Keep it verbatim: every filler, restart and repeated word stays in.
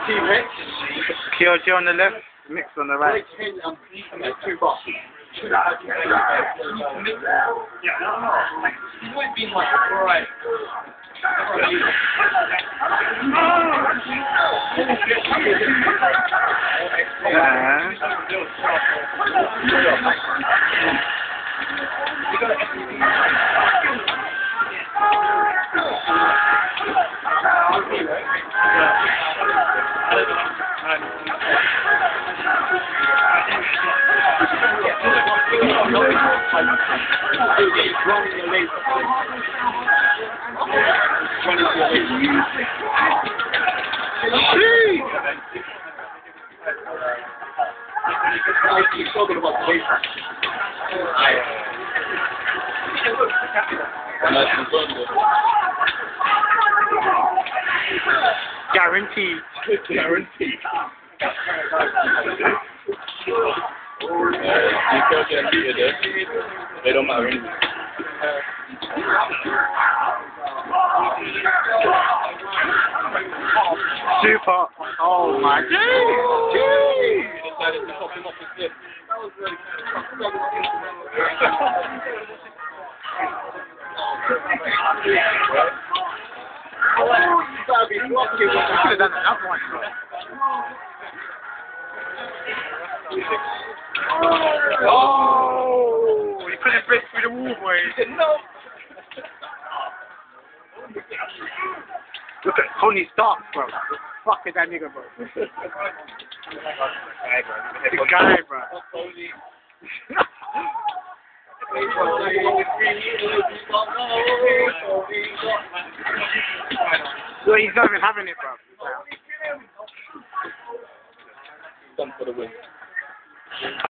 K O G on the left, Mix on the right. Two boxes. He's always been like, alright. He's talking about the base. Guaranteed. Guaranteed. They don't matter anyway. Super. Oh my god. He decided to pop him off his lip. Oh, you gotta be lucky. You could have done that one. Oh, you couldn't break through the wall, boy. He said no. Look at Tony Stark, bro. Fuck with that nigga, bro. The guy, bro. So he's not even having it, bro. Done for the win.